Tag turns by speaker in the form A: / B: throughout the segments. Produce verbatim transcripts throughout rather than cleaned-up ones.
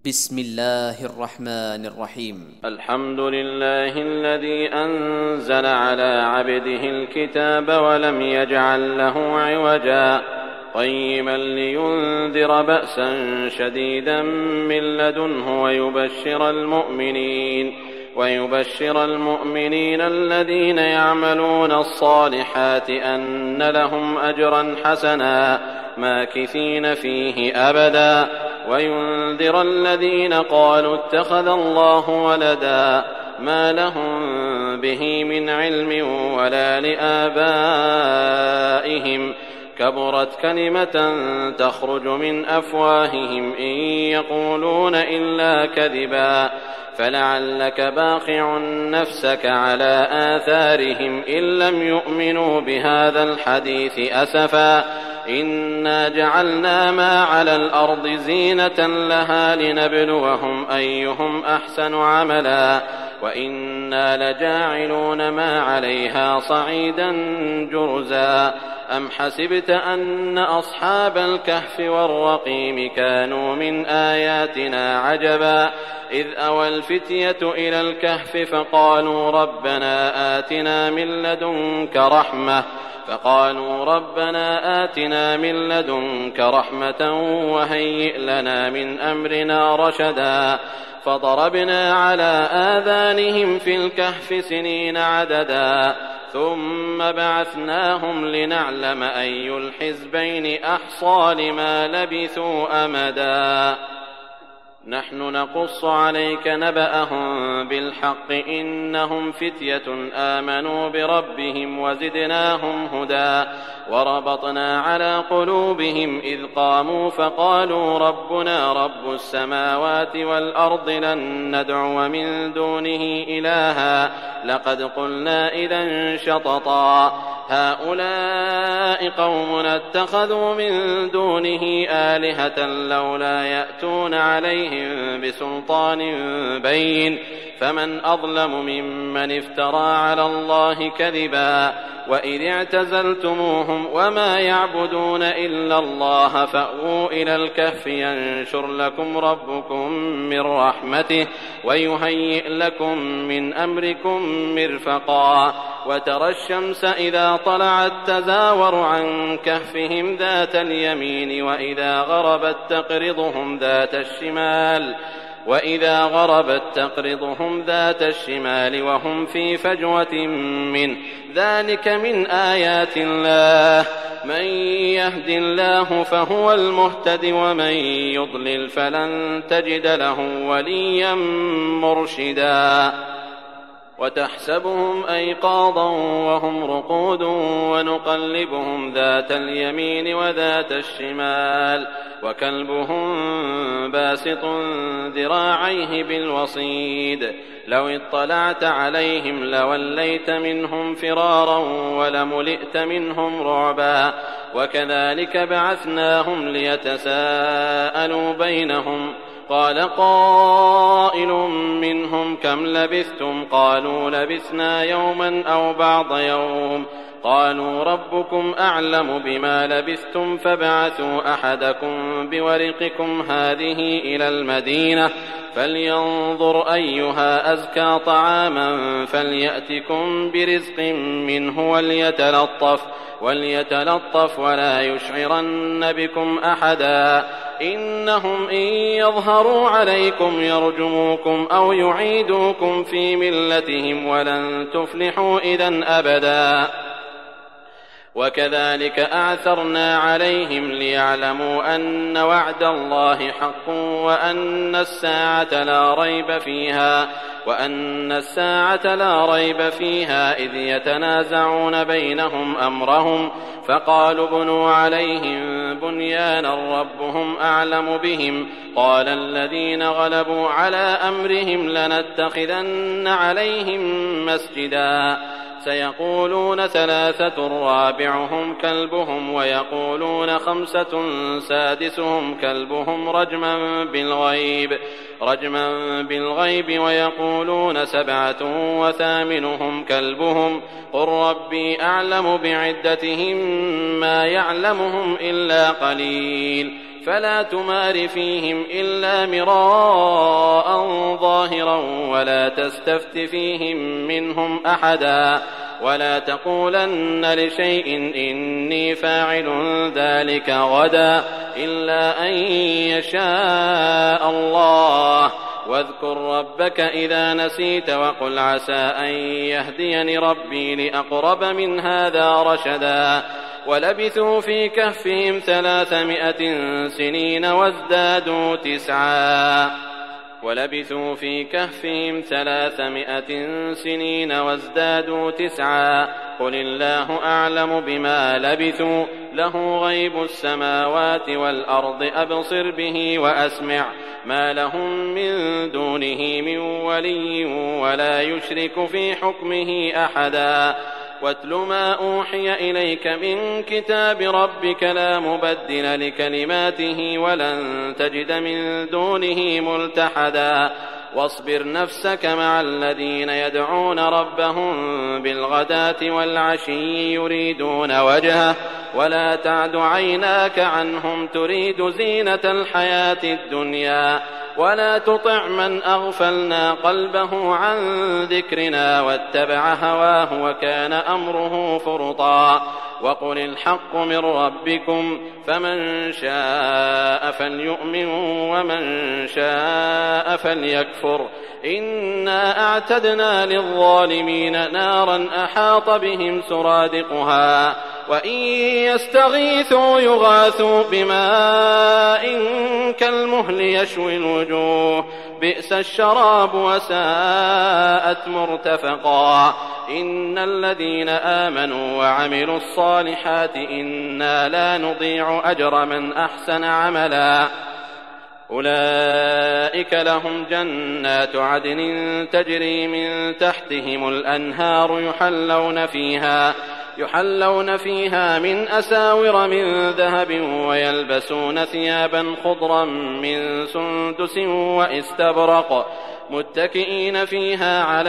A: بسم الله الرحمن الرحيم.
B: الحمد لله الذي أنزل على عبده الكتاب ولم يجعل له عوجا قيما لينذر بأسا شديدا من لدنه ويبشر المؤمنين ويبشر المؤمنين الذين يعملون الصالحات أن لهم أجرا حسنا ماكثين فيه أبدا وينذر الذين قالوا اتخذ الله ولدا ما لهم به من علم ولا لآبائهم كبرت كلمة تخرج من أفواههم إن يقولون إلا كذبا فلعلك باخع نفسك على آثارهم إن لم يؤمنوا بهذا الحديث أسفا إنا جعلنا ما على الأرض زينة لها لنبلوهم أيهم أحسن عملا وإنا لجاعلون ما عليها صعيدا جرزا أم حسبت أن أصحاب الكهف والرقيم كانوا من آياتنا عجبا إذ أوى الفتية إلى الكهف فقالوا ربنا آتنا من لدنك رحمة فقالوا ربنا آتنا من لدنك رحمة وهيئ لنا من أمرنا رشدا فضربنا على آذانهم في الكهف سنين عددا ثم بعثناهم لنعلم أي الحزبين أحصى لما لبثوا أمدا نحن نقص عليك نبأهم بالحق إنهم فتية آمنوا بربهم وزدناهم هدى وربطنا على قلوبهم إذ قاموا فقالوا ربنا رب السماوات والأرض لن ندعو من دونه إلها لقد قلنا إذا شططا هؤلاء قومنا اتخذوا من دونه آلهة لولا يأتون عليهم بسلطان بين فمن أظلم ممن افترى على الله كذبا وإذ اعتزلتموهم وما يعبدون إلا الله فأووا إلى الكهف ينشر لكم ربكم من رحمته ويهيئ لكم من أمركم مرفقا وترى الشمس إذا طلعت تزاور عن كهفهم ذات اليمين وإذا غربت تقرضهم ذات الشمال وإذا غربت تقرضهم ذات الشمال وهم في فجوة منه ذلك من آيات الله من يهد الله فهو المهتد ومن يضلل فلن تجد له وليا مرشدا وتحسبهم أيقاظا وهم رقود ونقلبهم ذات اليمين وذات الشمال وكلبهم باسط ذراعيه بالوصيد لو اطلعت عليهم لوليت منهم فرارا ولملئت منهم رعبا وكذلك بعثناهم ليتساءلوا بينهم قال قائل منهم كم لبثتم قالوا لبثنا يوما أو بعض يوم قالوا ربكم أعلم بما لبثتم فابعثوا أحدكم بورقكم هذه إلى المدينة فلينظر أيها أزكى طعاما فليأتكم برزق منه وليتلطف وليتلطف ولا يشعرن بكم أحدا إنهم إن يظهروا عليكم يرجموكم أو يعيدوكم في ملتهم ولن تفلحوا إذن أبدا وكذلك أعثرنا عليهم ليعلموا أن وعد الله حق وأن الساعة لا ريب فيها وأن الساعة لا ريب فيها إذ يتنازعون بينهم أمرهم فقالوا بنوا عليهم بنيانا ربهم أعلم بهم قال الذين غلبوا على أمرهم لنتخذن عليهم مسجدا سيقولون ثلاثة رابعهم كلبهم ويقولون خمسة سادسهم كلبهم رجما بالغيب رجما بالغيب ويقولون سبعة وثامنهم كلبهم قل ربي أعلم بعدتهم ما يعلمهم إلا قليل فلا تمار فيهم إلا مراء ظاهرا ولا تستفت فيهم منهم أحدا ولا تقولن لشيء إني فاعل ذلك غدا إلا أن يشاء الله واذكر ربك إذا نسيت وقل عسى أن يهديني ربي لأقرب من هذا رشدا ولبثوا في كهفهم ثلاثمائة سنين وازدادوا تسعا ولبثوا في كهفهم ثلاثمائة سنين وازدادوا تسعا قل الله أعلم بما لبثوا له غيب السماوات والأرض أبصر به وأسمع ما لهم من دونه من ولي ولا يشرك في حكمه أحدا واتل ما أوحي إليك من كتاب ربك لا مبدل لكلماته ولن تجد من دونه ملتحدا واصبر نفسك مع الذين يدعون ربهم بالغداة والعشي يريدون وجهه ولا تعد عيناك عنهم تريد زينة الحياة الدنيا ولا تطع من أغفلنا قلبه عن ذكرنا واتبع هواه وكان أمره فرطا وقل الحق من ربكم فمن شاء فليؤمن ومن شاء فليكفر إنا أعتدنا للظالمين نارا أحاط بهم سرادقها وإن يستغيثوا يغاثوا بماء كالمهل يشوي الوجوه بئس الشراب وساءت مرتفقا إن الذين آمنوا وعملوا الصالحات إنا لا نضيع أجر من أحسن عملا أولئك لهم جنات عدن تجري من تحتهم الأنهار يحلون فيها يحلون فيها من أساور من ذهب ويلبسون ثيابا خضرا من سندس واستبرق متكئين فيها على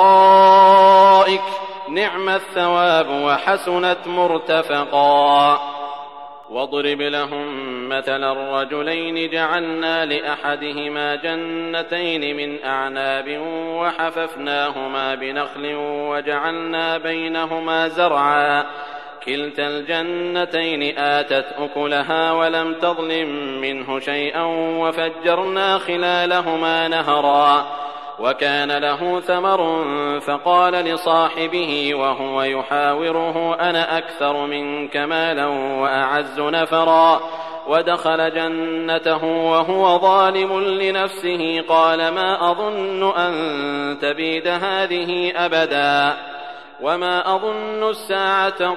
B: الأرائك نعم الثواب وحسنت مرتفقا واضرب لهم مثلا الرجلين جعلنا لأحدهما جنتين من أعناب وحففناهما بنخل وجعلنا بينهما زرعا كلتا الجنتين آتت أكلها ولم تظلم منه شيئا وفجرنا خلالهما نهرا وكان له ثمر فقال لصاحبه وهو يحاوره أنا أكثر منك مالا وأعز نفرا ودخل جنته وهو ظالم لنفسه قال ما أظن أن تبيد هذه أبدا وما أظن الساعة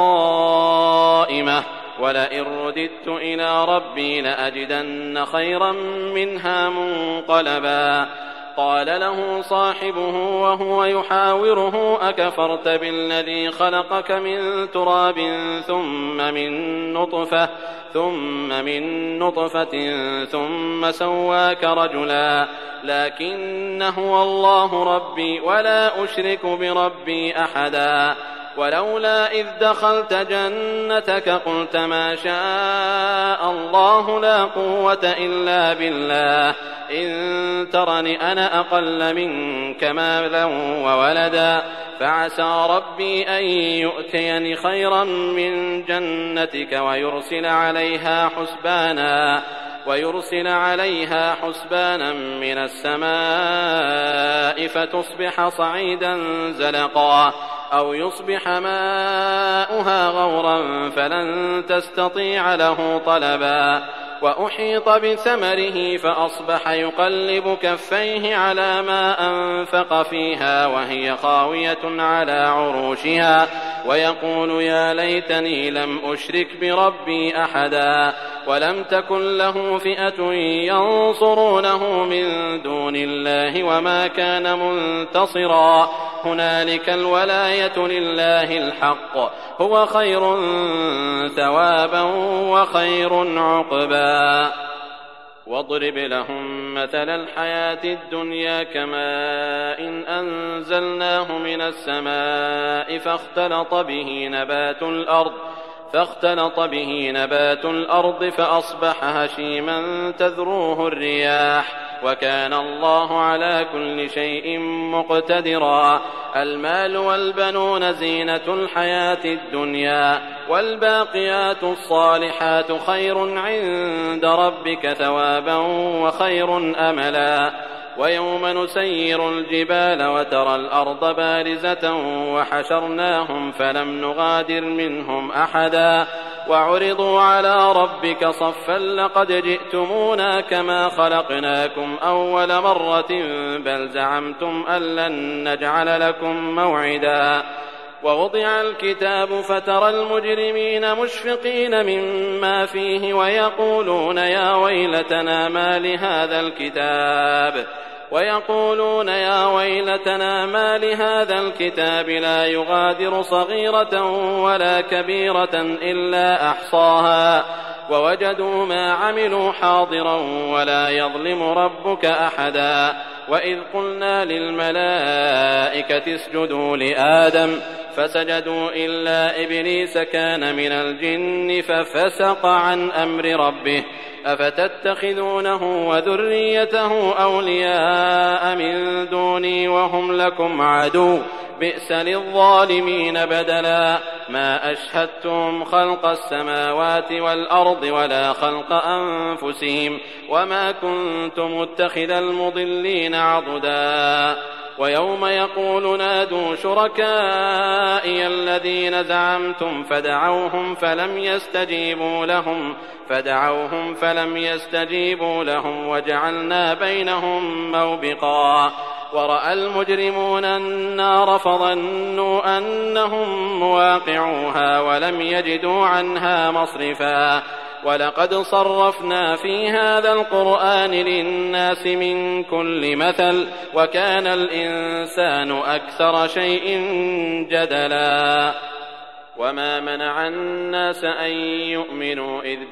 B: قائمة ولئن رددت إلى ربي لأجدن خيرا منها منقلبا قال له صاحبه وهو يحاوره أكفرت بالذي خلقك من تراب ثم من نطفة ثم من نطفة ثم سواك رجلا لكن هو الله ربي ولا أشرك بربي أحدا ولولا إذ دخلت جنتك قلت ما شاء الله لا قوة إلا بالله إن ترني أنا أقل منك مالا وولدا فعسى ربي أن يؤتيني خيرا من جنتك ويرسل عليها حسبانا ويرسل عليها حسبانا من السماء فتصبح صعيدا زلقا أو يصبح ماؤها غورا فلن تستطيع له طلبا وأحيط بثمره فأصبح يقلب كفيه على ما أنفق فيها وهي خاوية على عروشها ويقول يا ليتني لم أشرك بربي أحدا ولم تكن له فئة ينصرونه من دون الله وما كان منتصرا هنالك الولاية لله الحق هو خير ثوابا وخير عقبا واضرب لهم مثل الحياة الدنيا كماء إن أنزلناه من السماء فاختلط به نبات الأرض فاختلط به نبات الأرض فأصبح هشيما تذروه الرياح وكان الله على كل شيء مقتدرا. المال والبنون زينة الحياة الدنيا والباقيات الصالحات خير عند ربك ثوابا وخير أملا. ويوم نسير الجبال وترى الأرض بارزة وحشرناهم فلم نغادر منهم أحدا وعرضوا على ربك صفا لقد جئتمونا كما خلقناكم أول مرة بل زعمتم أن لن نجعل لكم موعدا. ووضع الكتاب فترى المجرمين مشفقين مما فيه ويقولون يا ويلتنا ما لهذا الكتاب ويقولون يا ويلتنا ما لهذا الكتاب لا يغادر صغيرة ولا كبيرة إلا أحصاها ووجدوا ما عملوا حاضرا ولا يظلم ربك أحدا. وإذ قلنا للملائكة اسجدوا لآدم فسجدوا إلا إبليس كان من الجن ففسق عن أمر ربه أفتتخذونه وذريته أولياء من دوني وهم لكم عدو بئس للظالمين بدلا. ما أشهدتم خلق السماوات والأرض ولا خلق أنفسهم وما كنت متخذ المضلين عضدا. ويوم يقول نادوا شركائي الذين زعمتم فدعوهم فلم يستجيبوا لهم فدعوهم فلم يستجيبوا لهم وجعلنا بينهم موبقا. ورأى المجرمون النار فظنوا أنهم مواقعوها ولم يجدوا عنها مصرفا. ولقد صرفنا في هذا القرآن للناس من كل مثل وكان الإنسان أكثر شيء جدلا. وما منع الناس أن يؤمنوا إذ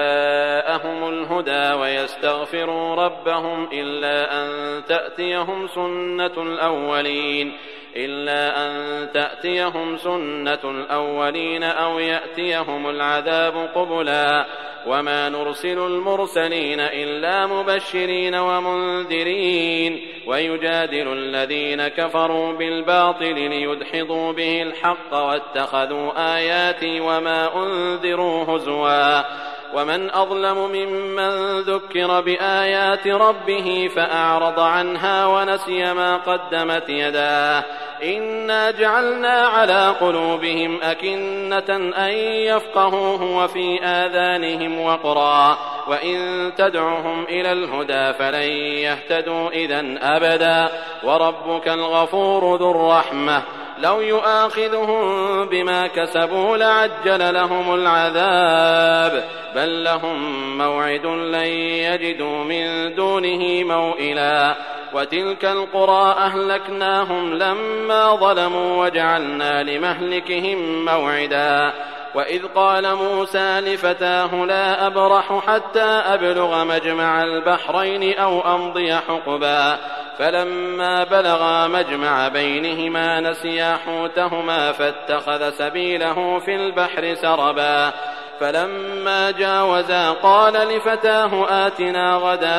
B: جاءهم الهدى ويستغفروا ربهم إلا أن تأتيهم سنة الأولين إلا أن تأتيهم سنة الأولين أو يأتيهم العذاب قبلا. وما نرسل المرسلين إلا مبشرين ومنذرين ويجادل الذين كفروا بالباطل ليدحضوا به الحق واتخذوا آياتي وما أنذروا هزوا. ومن أظلم ممن ذكر بآيات ربه فأعرض عنها ونسي ما قدمت يداه إنا جعلنا على قلوبهم أكنة أن يفقهوه وفي آذانهم وقرا وإن تدعهم إلى الهدى فلن يهتدوا إذن أبدا. وربك الغفور ذو الرحمة لو يؤاخذهم بما كسبوا لعجل لهم العذاب بل لهم موعد لن يجدوا من دونه موئلا. وتلك القرى أهلكناهم لما ظلموا وجعلنا لمهلكهم موعدا. وإذ قال موسى لفتاه لا أبرح حتى أبلغ مجمع البحرين أو أمضي حقبا فلما بلغا مجمع بينهما نسيا حوتهما فاتخذ سبيله في البحر سربا. فلما جاوزا قال لفتاه آتنا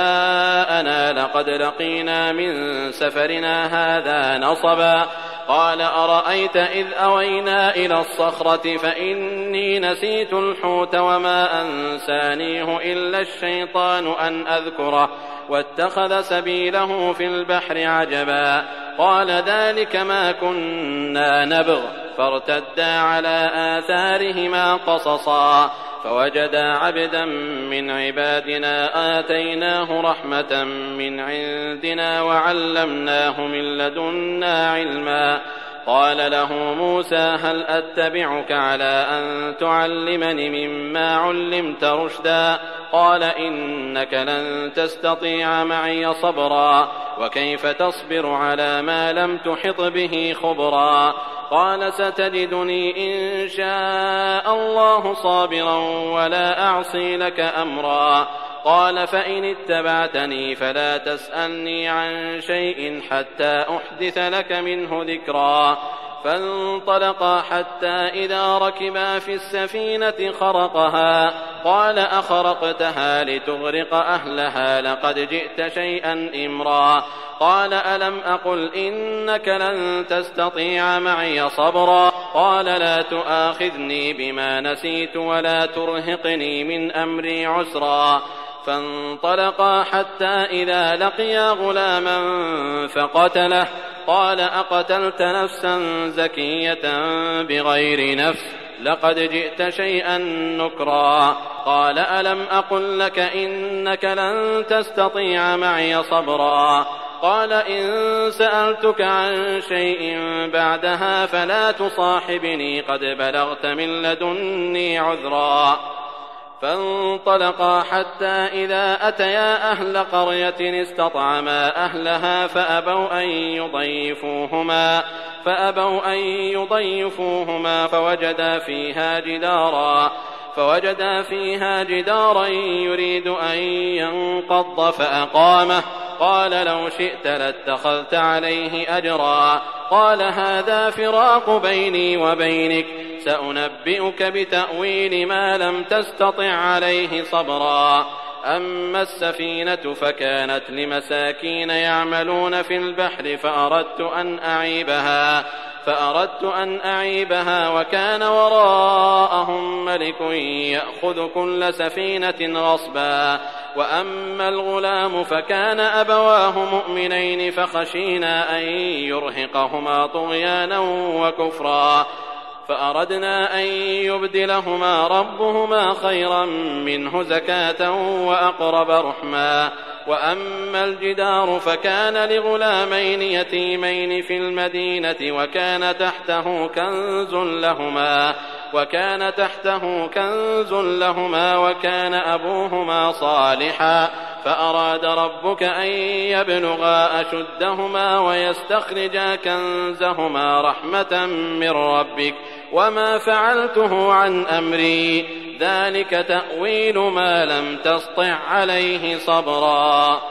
B: غداءنا لقد لقينا من سفرنا هذا نصبا. قال أرأيت إذ أوينا إلى الصخرة فإني نسيت الحوت وما أنسانيه إلا الشيطان أن أذكره واتخذ سبيله في البحر عجبا. قال ذلك ما كنا نبغ فارتدا على آثارهما قصصا فوجدا عبدا من عبادنا آتيناه رحمة من عندنا وعلمناه من لدنا علما. قال له موسى هل أتبعك على أن تعلمني مما علمت رشدا قال إنك لن تستطيع معي صبرا وكيف تصبر على ما لم تحط به خبرا. قال ستجدني إن شاء الله صابرا ولا أعصي لك أمرا. قال فإن اتبعتني فلا تسألني عن شيء حتى أحدث لك منه ذكرا. فانطلقا حتى إذا ركبا في السفينة خرقها قال أخرقتها لتغرق أهلها لقد جئت شيئا إمرا قال ألم أقل إنك لن تستطيع معي صبرا قال لا تؤاخذني بما نسيت ولا ترهقني من أمري عسرا فانطلقا حتى إذا لقيا غلاما فقتله قال أقتلت نفسا زكية بغير نفس لقد جئت شيئا نكرا قال ألم أقل لك إنك لن تستطيع معي صبرا قال إن سألتك عن شيء بعدها فلا تصاحبني قد بلغت من لدني عذرا فانطلقا حتى إذا أتيا أهل قرية استطعما أهلها فأبوا أن يضيفوهما فأبوا أن يضيفوهما فوجدا فيها جدارا فوجدا فيها جدارا يريد أن ينقض فأقامه قال لو شئت لاتخذت عليه أجرا قال هذا فراق بيني وبينك سأنبئك بتأويل ما لم تستطع عليه صبرا أما السفينة فكانت لمساكين يعملون في البحر فأردت أن أعيبها فأردت أن أعيبها وكان وراءهم ملك يأخذ كل سفينة غصبا وأما الغلام فكان أبواه مؤمنين فخشينا أن يرهقهما طغيانا وكفرا فأردنا أن يبدلهما ربهما خيرا منه زكاة وأقرب رحما وأما الجدار فكان لغلامين يتيمين في المدينة وكان تحته كنز لهما وكان تحته كنز لهما وكان أبوهما صالحا فأراد ربك أن يبلغا أشدهما ويستخرجا كنزهما رحمة من ربك وما فعلته عن أمري ذلك تأويل ما لم تسطع عليه صبرا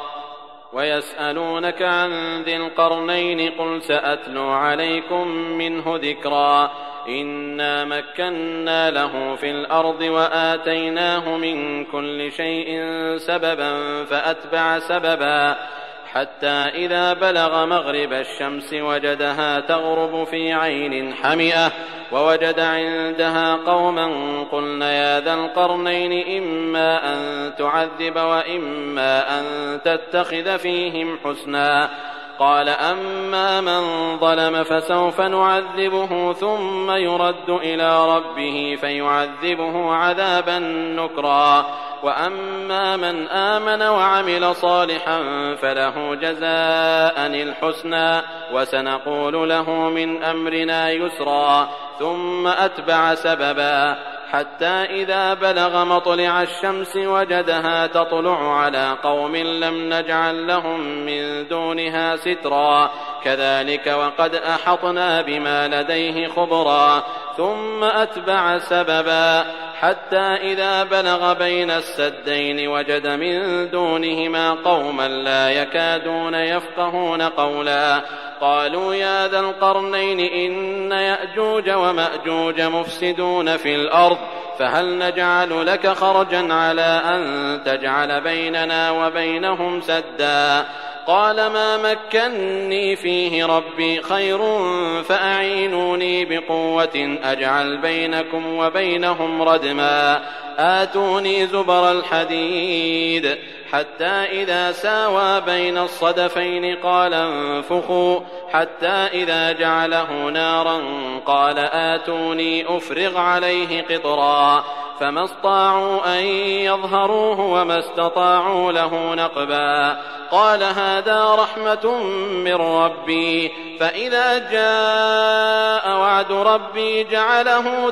B: ويسألونك عن ذي القرنين قل سأتلو عليكم منه ذكرا إنا مكنا له في الأرض وآتيناه من كل شيء سببا فأتبع سببا حتى إذا بلغ مغرب الشمس وجدها تغرب في عين حمئة ووجد عندها قوما قلنا يا ذا القرنين إما أن تعذب وإما أن تتخذ فيهم حسنا قال أما من ظلم فسوف نعذبه ثم يرد إلى ربه فيعذبه عذابا نكرا وأما من آمن وعمل صالحا فله جزاء الحسنى وسنقول له من أمرنا يسرا ثم أتبع سببا حتى إذا بلغ مطلع الشمس وجدها تطلع على قوم لم نجعل لهم من دونها سترا كذلك وقد أحطنا بما لديه خبرا ثم أتبع سببا حتى إذا بلغ بين السدين وجد من دونهما قوما لا يكادون يفقهون قولا قالوا يا ذا القرنين إن يأجوج ومأجوج مفسدون في الأرض فهل نجعل لك خرجا على أن تجعل بيننا وبينهم سدا قال ما مكني فيه ربي خير فأعينوني بقوة أجعل بينكم وبينهم ردما آتوني زبر الحديد حتى إذا ساوى بين الصدفين قال انفخوا حتى إذا جعله نارا قال آتوني أفرغ عليه قطرا فما استطاعوا أن يظهروه وما استطاعوا له نقبا قال هذا رحمة من ربي فإذا جاء وعد ربي جعله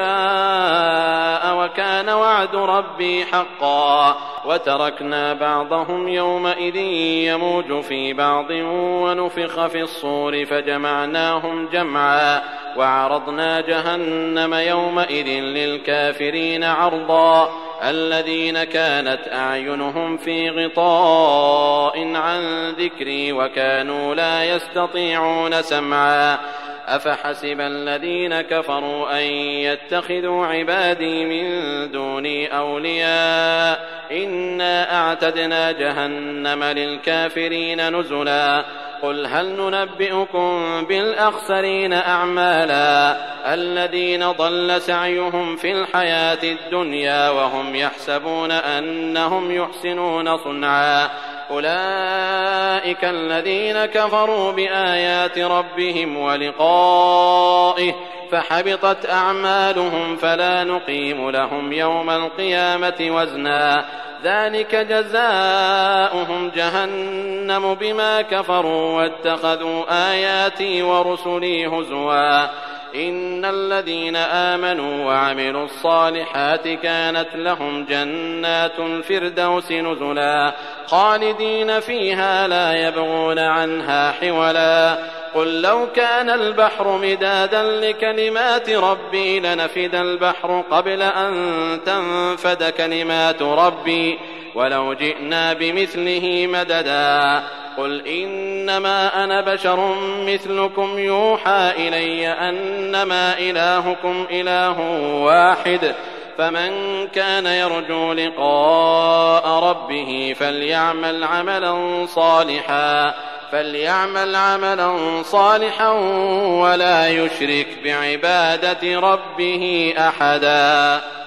B: دكاء وكان وعد ربي حقا وتركنا بعضهم يومئذ يموج في بعض ونفخ في الصور فجمعناهم جمعا وعرضنا جهنم يومئذ للكافرين عرضا الذين كانت أعينهم في غطاء عن ذكري وكانوا لا يستطيعون سمعا أفحسب الذين كفروا أن يتخذوا عبادي من دوني أولياء إنا أعتدنا جهنم للكافرين نزلا قل هل ننبئكم بالأخسرين أعمالا الذين ضل سعيهم في الحياة الدنيا وهم يحسبون أنهم يحسنون صنعا أولئك الذين كفروا بآيات ربهم ولقائه فحبطت أعمالهم فلا نقيم لهم يوم القيامة وزنا ذلك جزاؤهم جهنم بما كفروا واتخذوا آياتي ورسلي هزوا إن الذين آمنوا وعملوا الصالحات كانت لهم جنات الفردوس نزلا خالدين فيها لا يبغون عنها حولا قل لو كان البحر مدادا لكلمات ربي لنفد البحر قبل أن تنفد كلمات ربي ولو جئنا بمثله مددا قل إنما أنا بشر مثلكم يوحى إلي أنما إلهكم إله واحد فمن كان يرجو لقاء ربه فليعمل عملا صالحا فليعمل عملا صالحا ولا يشرك بعبادة ربه أحدا.